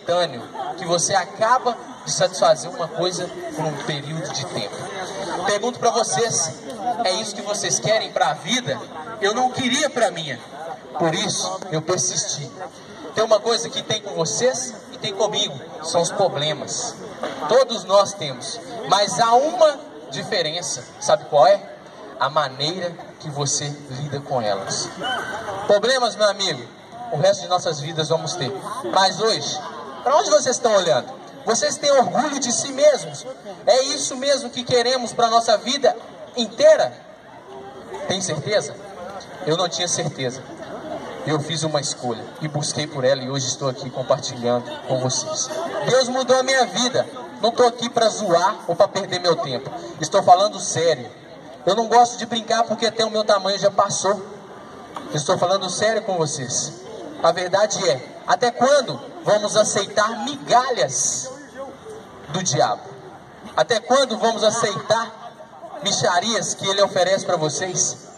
momentâneo, que você acaba de satisfazer uma coisa por um período de tempo. Pergunto para vocês, é isso que vocês querem para a vida? Eu não queria para a minha, por isso eu persisti. Tem uma coisa que tem com vocês e tem comigo, são os problemas. Todos nós temos, mas há uma diferença, sabe qual é? A maneira que você lida com elas. Problemas, meu amigo, o resto de nossas vidas vamos ter. Mas hoje, para onde vocês estão olhando? Vocês têm orgulho de si mesmos? É isso mesmo que queremos para a nossa vida inteira? Tem certeza? Eu não tinha certeza. Eu fiz uma escolha e busquei por ela e hoje estou aqui compartilhando com vocês. Deus mudou a minha vida. Não estou aqui para zoar ou para perder meu tempo. Estou falando sério. Eu não gosto de brincar porque até o meu tamanho já passou. Estou falando sério com vocês. A verdade é, até quando vamos aceitar migalhas do diabo? Até quando vamos aceitar mixarias que ele oferece para vocês?